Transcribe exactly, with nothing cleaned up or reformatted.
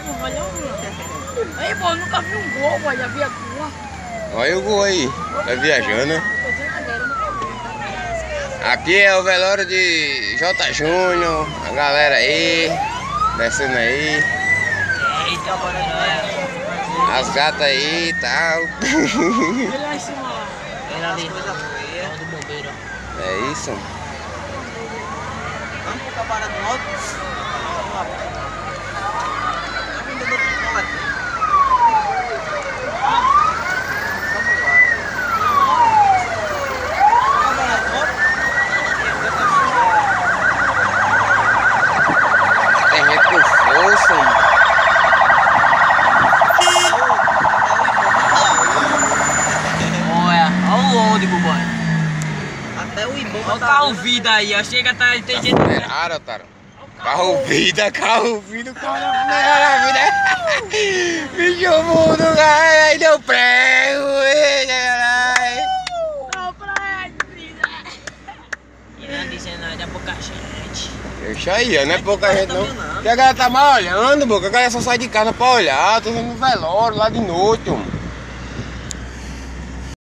pô, olha o... Ei, pô, eu nunca vi um gol, pô, já vi a rua. Olha o gol aí, tá viajando. Aqui é o velório de J. Júnior, a galera aí, descendo aí. Eita, bora As gatas aí e tal. Ele lá em cima lá. Ele ali, do bombeiro. É isso. Vamos pro cabara do outro? Vamos lá. Vamos pro outro. Tem gente com força. Olha, olha o onde, boy. Até o Ibama. Olha o carro vida aí, ó. Chega, tá, tem gente. Aceleraram, otário. Carro vida, carro vida, carro vida. Bicho mundo, cara, aí deu prego. Não, pra ele, brisa. E não dizendo nada, é pouca gente. Deixa aí, ó, não é pouca gente não. Que a galera tá mal olhando, boca. A galera só sai de casa pra olhar. Tô no velório lá de noite, mano.